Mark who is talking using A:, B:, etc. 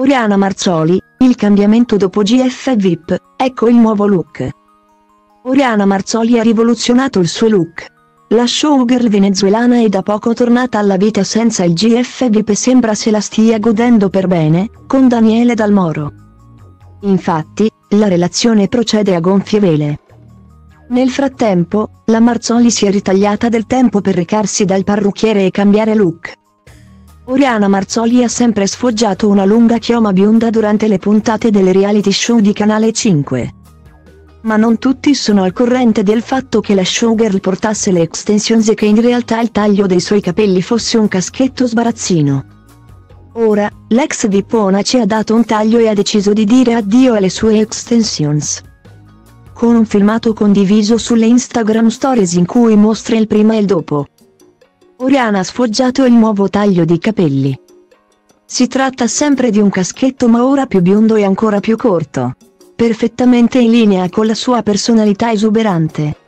A: Oriana Marzoli, il cambiamento dopo GF VIP, ecco il nuovo look. Oriana Marzoli ha rivoluzionato il suo look. La showgirl venezuelana è da poco tornata alla vita senza il GF VIP e sembra se la stia godendo per bene, con Daniele Dal Moro. Infatti, la relazione procede a gonfie vele. Nel frattempo, la Marzoli si è ritagliata del tempo per recarsi dal parrucchiere e cambiare look. Oriana Marzoli ha sempre sfoggiato una lunga chioma bionda durante le puntate delle reality show di Canale 5. Ma non tutti sono al corrente del fatto che la showgirl portasse le extensions e che in realtà il taglio dei suoi capelli fosse un caschetto sbarazzino. Ora, l'ex vippona ci ha dato un taglio e ha deciso di dire addio alle sue extensions. Con un filmato condiviso sulle Instagram Stories in cui mostra il prima e il dopo, Oriana ha sfoggiato il nuovo taglio di capelli. Si tratta sempre di un caschetto ma ora più biondo e ancora più corto, perfettamente in linea con la sua personalità esuberante.